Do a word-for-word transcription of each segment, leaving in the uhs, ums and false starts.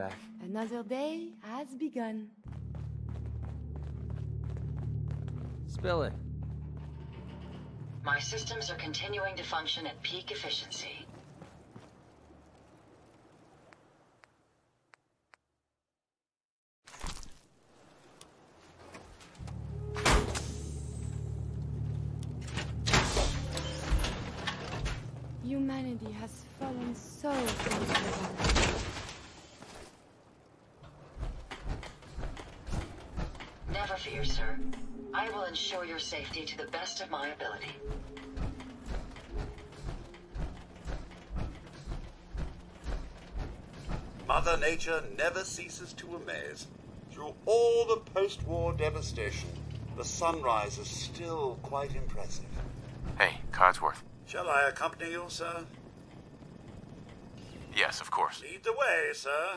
back. Another day has begun. Spill it. My systems are continuing to function at peak efficiency. Humanity has fallen so close to the bottom. Never fear, sir. I will ensure your safety to the best of my ability. Mother Nature never ceases to amaze. Through all the post-war devastation, the sunrise is still quite impressive. Hey, Codsworth. Shall I accompany you, sir? Yes, of course. Lead the way, sir.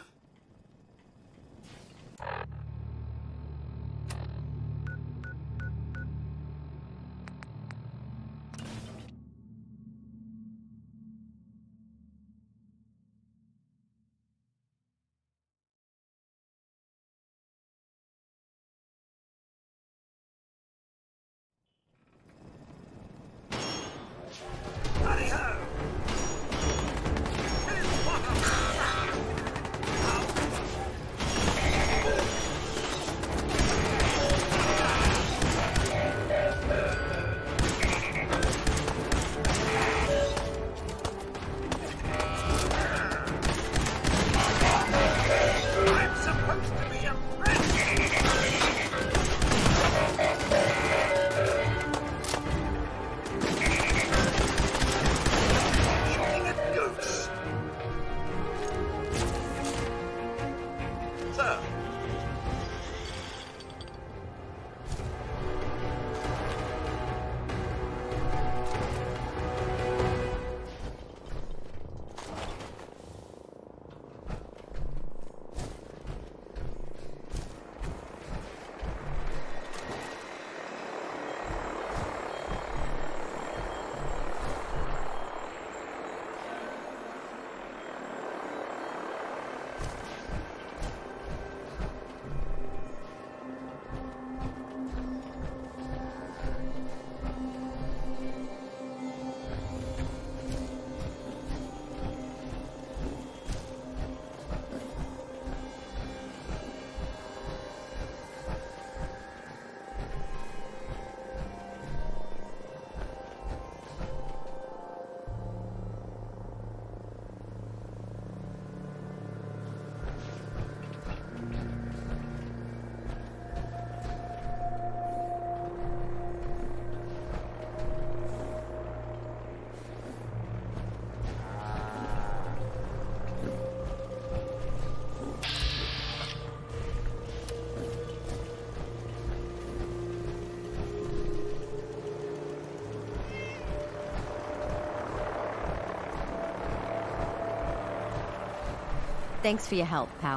Thanks for your help, pal.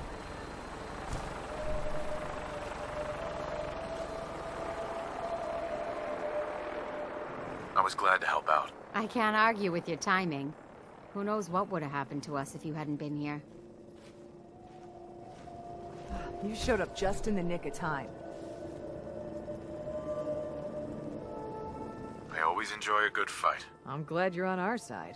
I was glad to help out. I can't argue with your timing. Who knows what would have happened to us if you hadn't been here. You showed up just in the nick of time. I always enjoy a good fight. I'm glad you're on our side.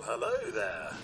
hello there.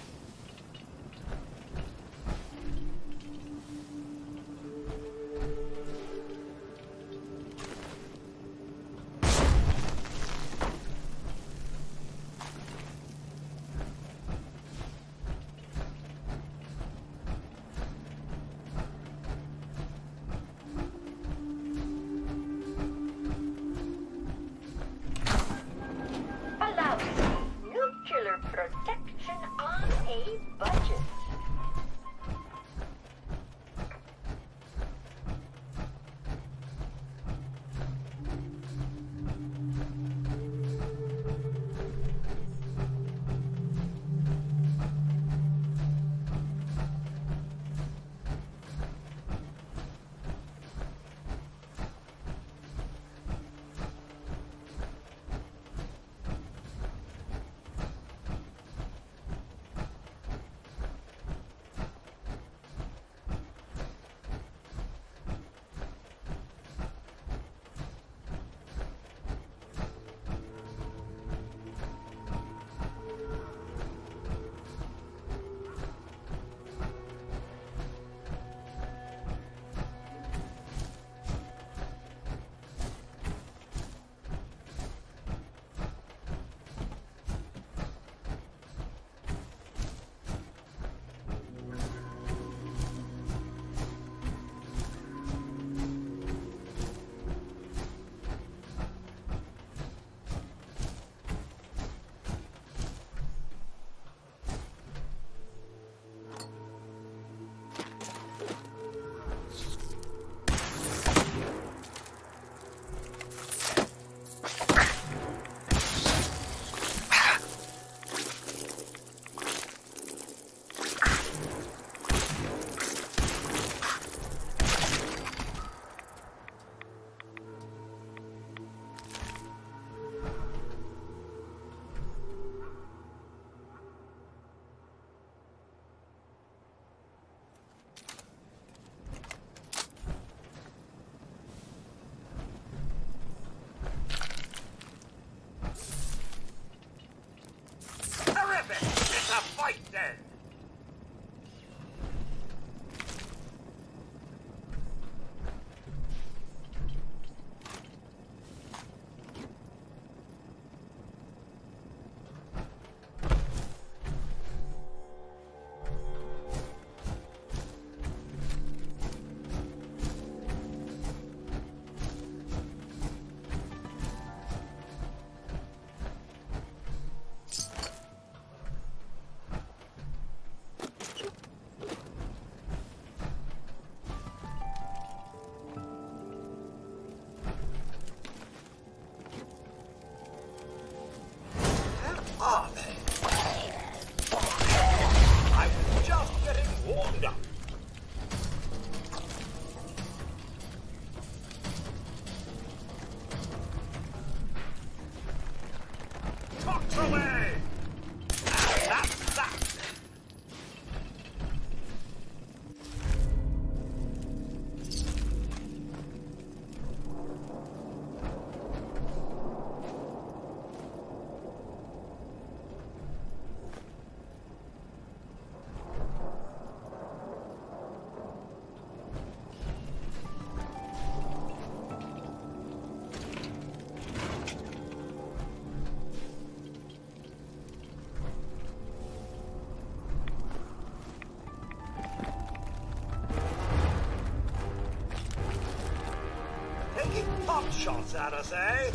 Pot shots at us, eh?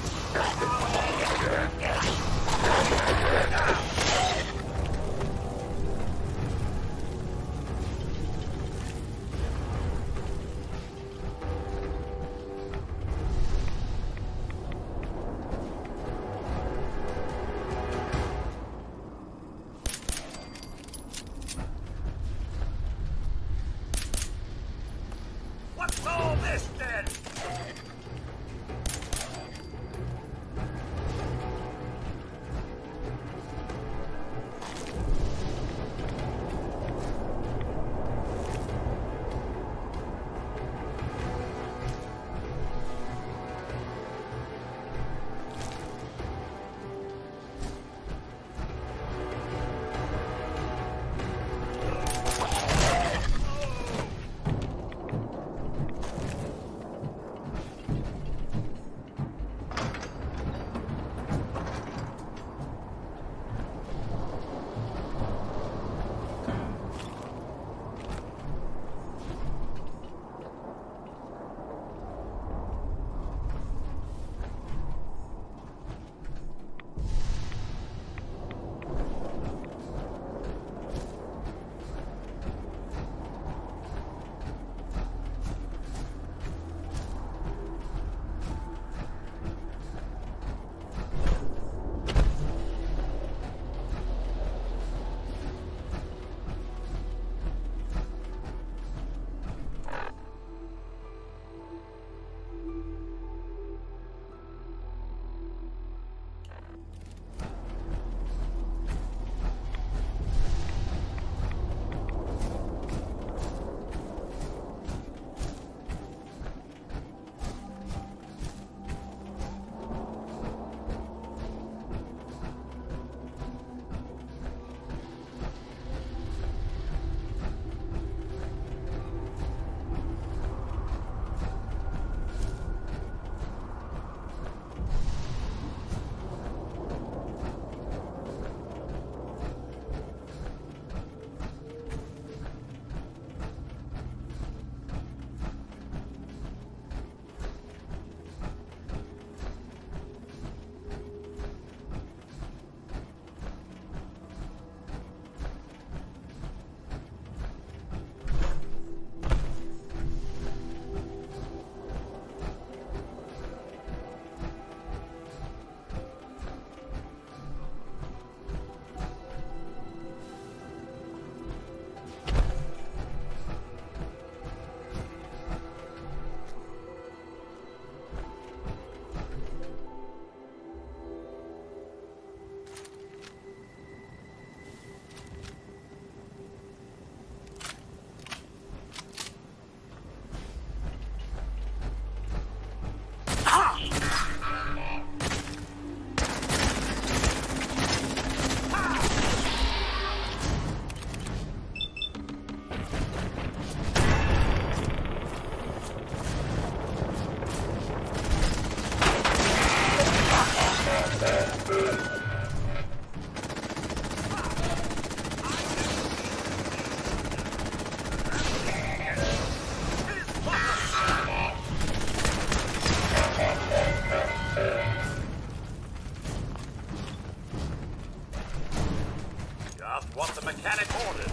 What's all this then?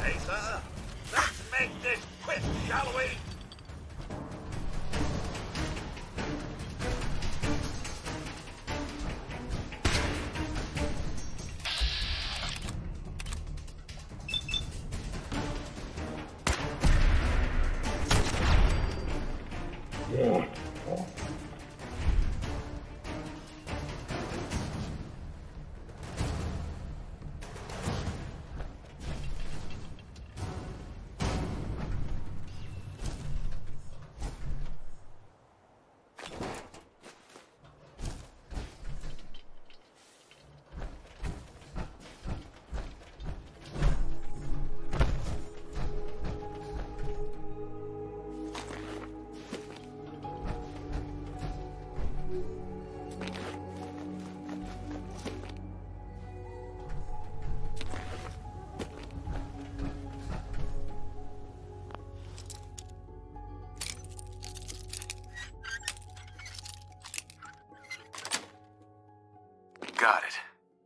say, sir. Let's make this quick, shall we? Got it.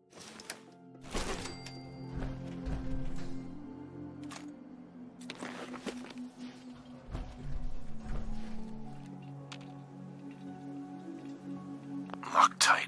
Locked tight.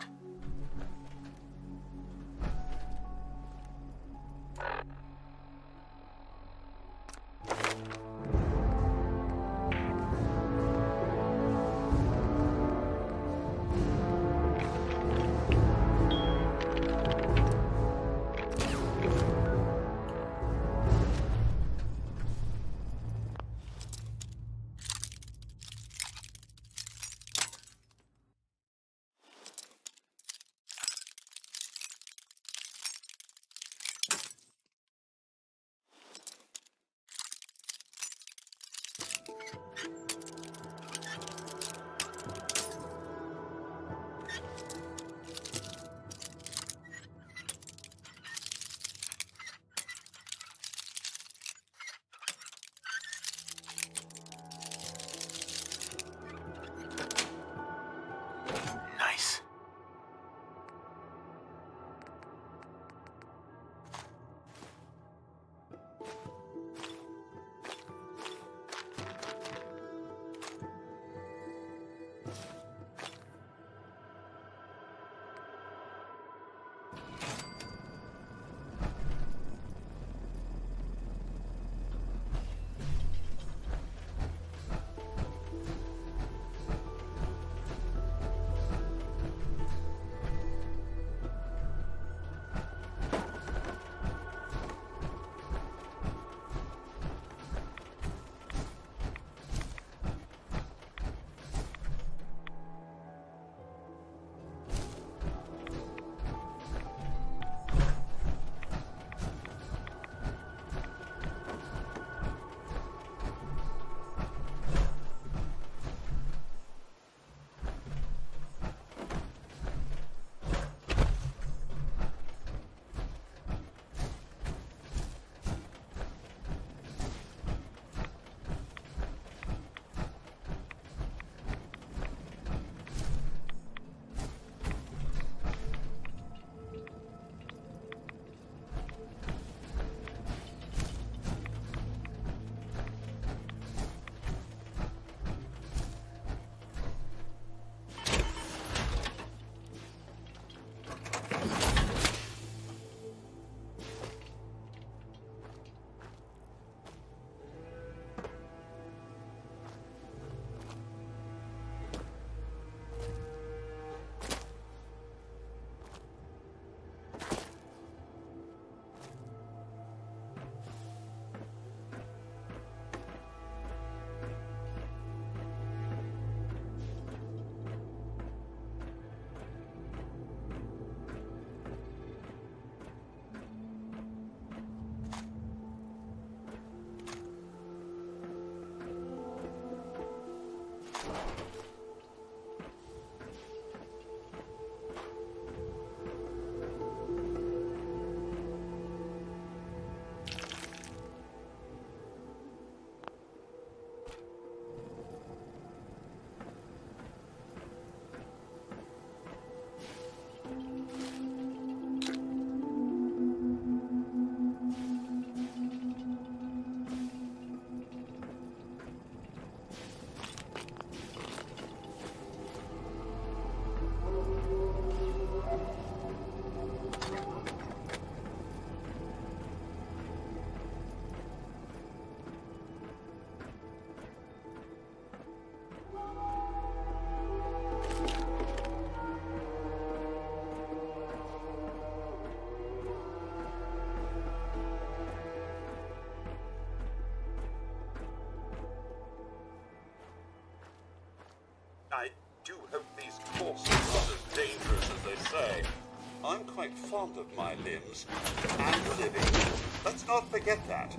I do hope these courses aren't as dangerous as they say. I'm quite fond of my limbs and living. Let's not forget that.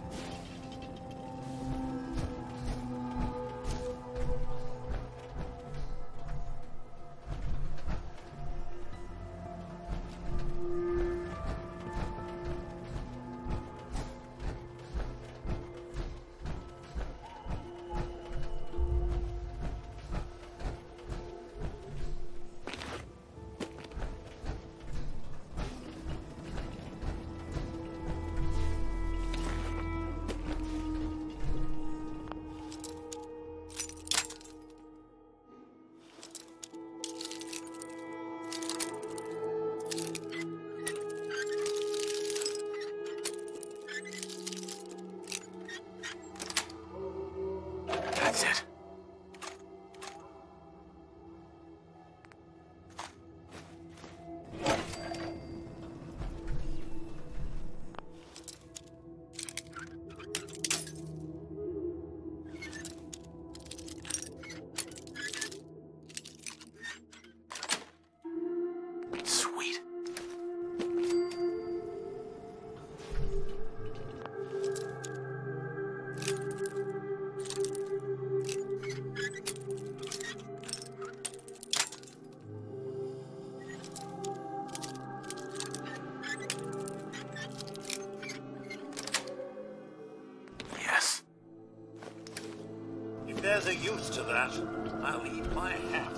That's it. Sweet. Yes. If there's a use to that, I'll eat my hat.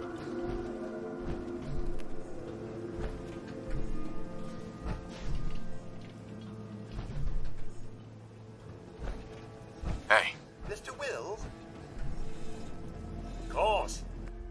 Hey, Mister Wills? Of course.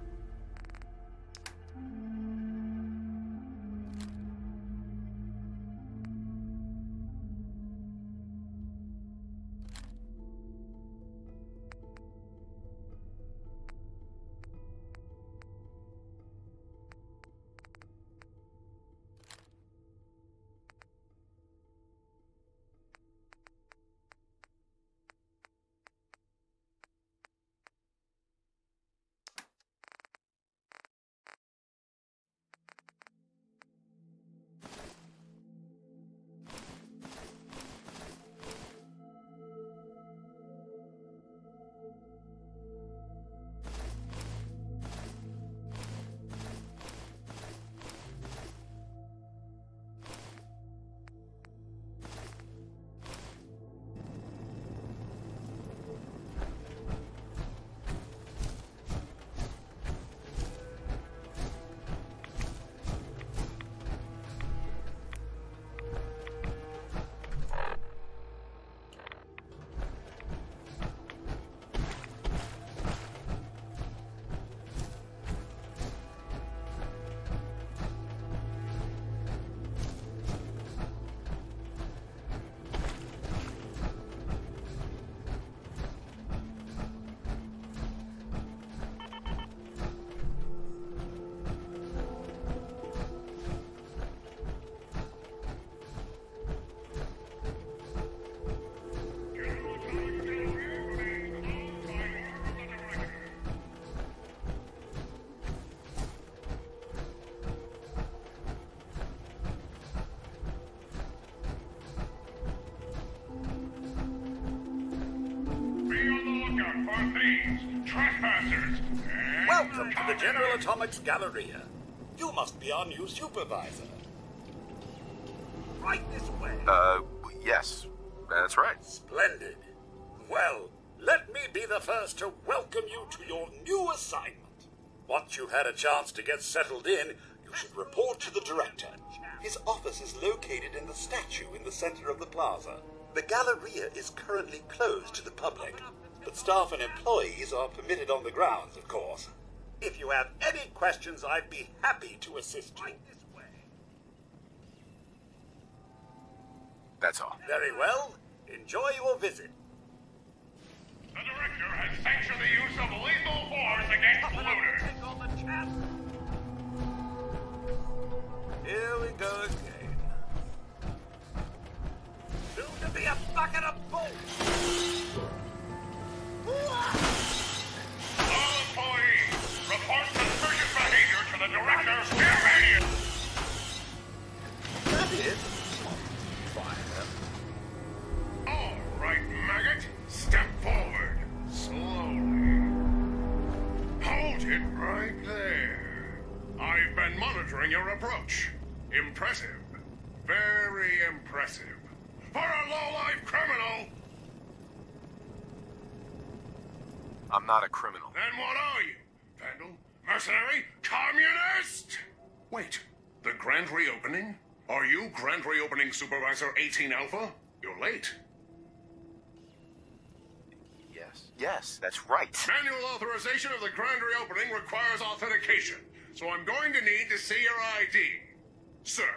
For thieves, trespassers, and Welcome to the General Atomics Galleria. You must be our new supervisor. Right this way. uh, yes, that's right. Splendid. Well, let me be the first to welcome you to your new assignment. Once you've had a chance to get settled in, you should report to the director. His office is located in the statue in the center of the plaza. The Galleria is currently closed to the public, but staff and employees are permitted on the grounds, of course. If you have any questions, I'd be happy to assist you. That's all. Very well. Enjoy your visit. the director has sanctioned the use of lethal force against looters. Here we go again. Soon to be a bucket of bull. All employees, report monitoring your approach. Impressive. Very impressive. For a low-life criminal! I'm not a criminal. Then what are you? Vandal? Mercenary? Communist? Wait, the grand reopening? Are you Grand Reopening Supervisor eighteen Alpha? You're late. Yes. Yes, that's right. Manual authorization of the grand reopening requires authentication, so I'm going to need to see your I D. Sir.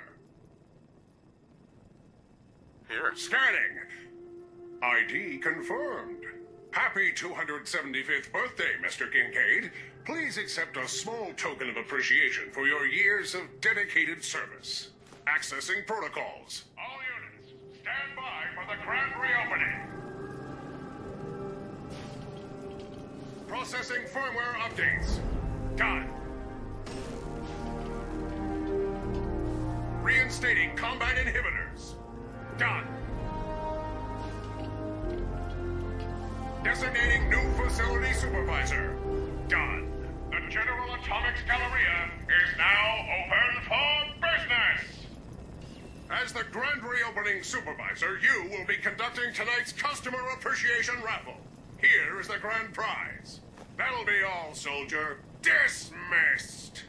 Here. Scanning. I D confirmed. Happy two hundred seventy-fifth birthday, Mister Kincaid. Please accept a small token of appreciation for your years of dedicated service. Accessing protocols. All units, stand by for the grand reopening. Processing firmware updates. Done. Reinstating combat inhibitors. Done. Designating new facility supervisor. Done. The General Atomics Galleria is now open for business. As the grand reopening supervisor, you will be conducting tonight's customer appreciation raffle. Here is the grand prize. That'll be all, soldier. Dismissed.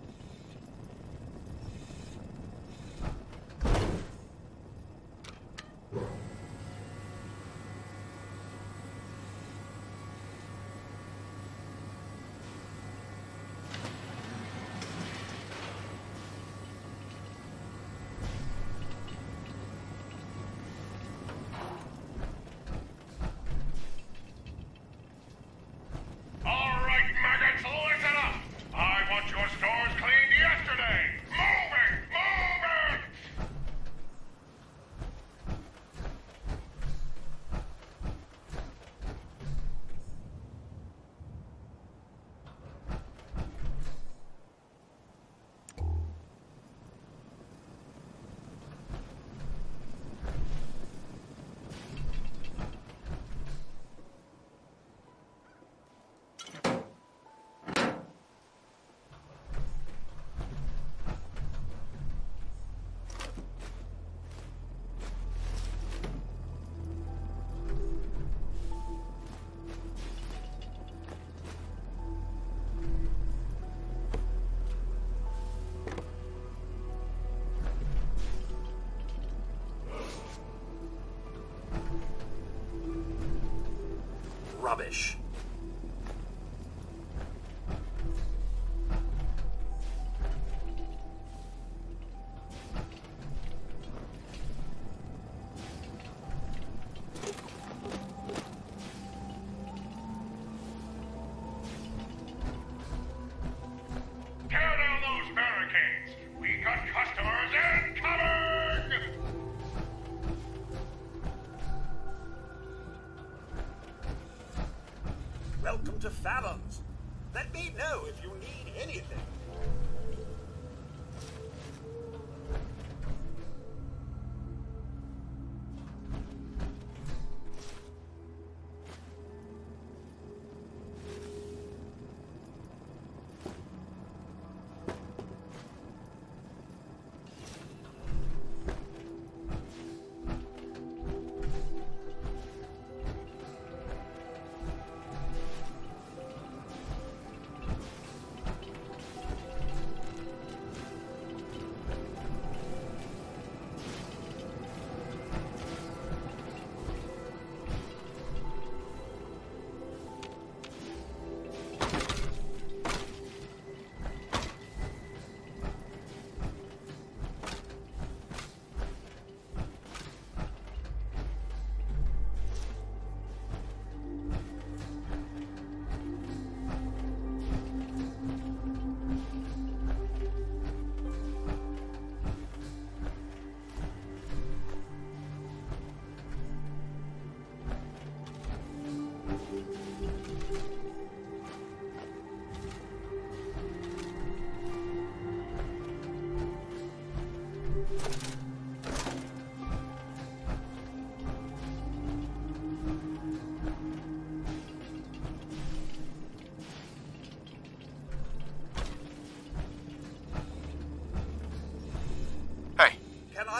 All right, maggots, listen up. I want your stores cleaned yesterday. Move it! Move it! Rubbish. Tear down those barricades. We got customers incoming! Welcome to Fallon's. Let me know if you need anything.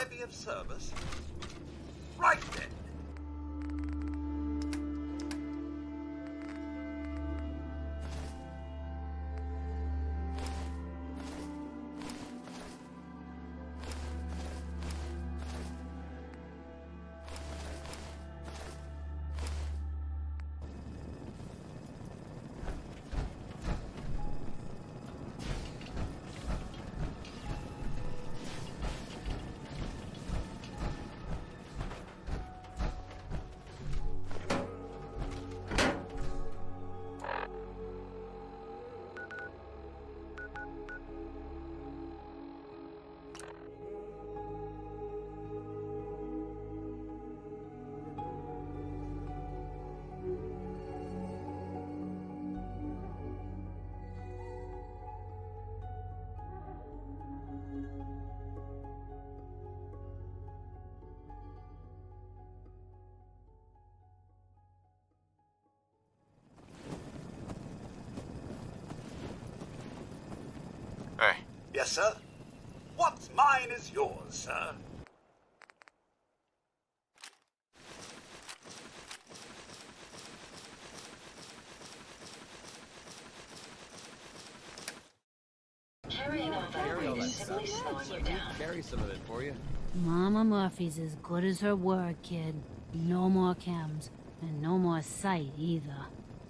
I be of service? Right then. Hey. Yes, sir? What's mine is yours, sir. Carrying all that Carry all weight that is simply stuff. slowing you Let me down. carry some of it for you. Mama Murphy's as good as her word, kid. No more chems. And no more sight, either.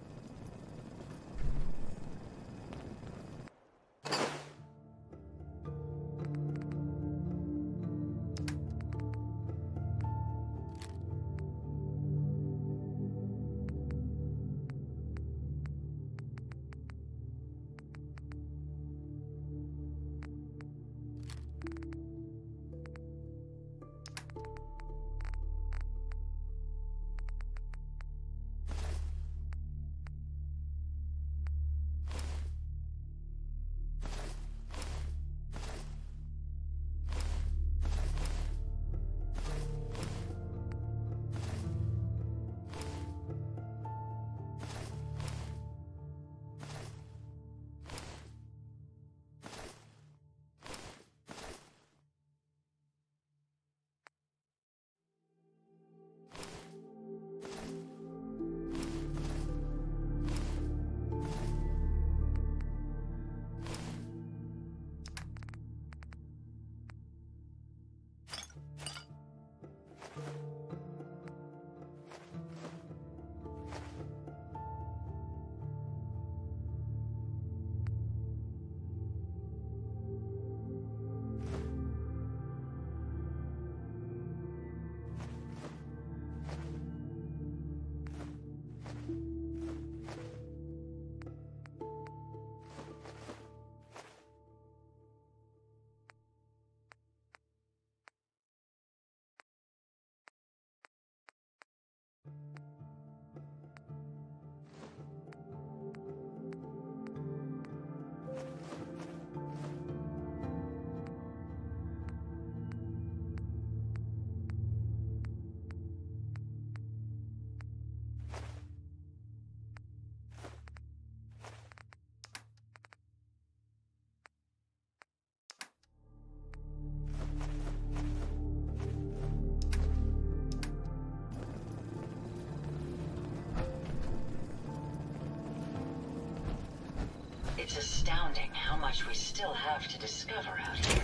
It's astounding how much we still have to discover out here.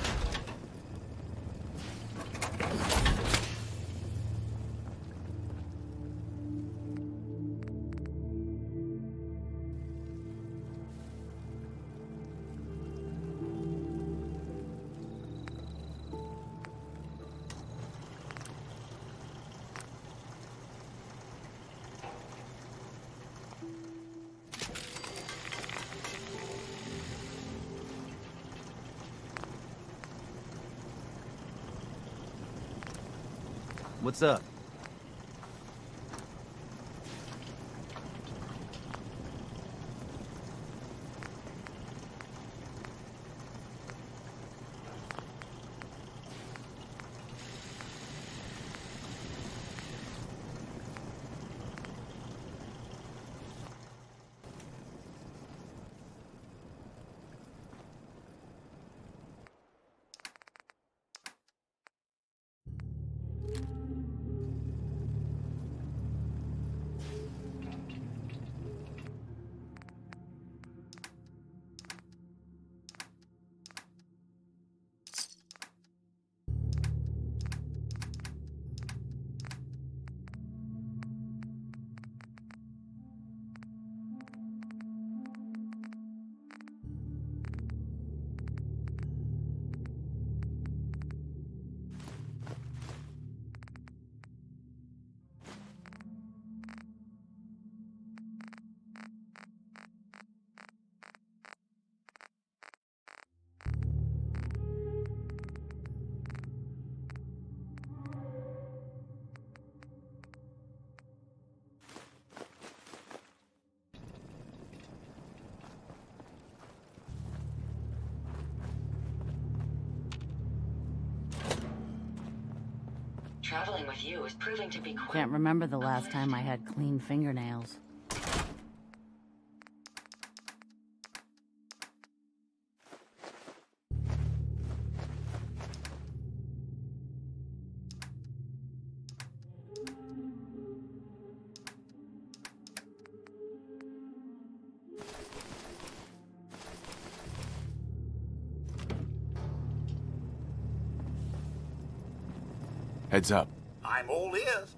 What's up? traveling with you is proving to be quite... Can't remember the last time I had clean fingernails. Heads up. I'm all ears.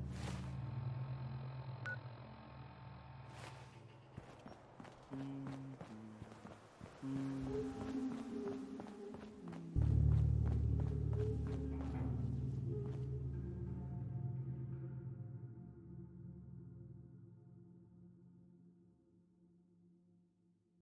Hmm.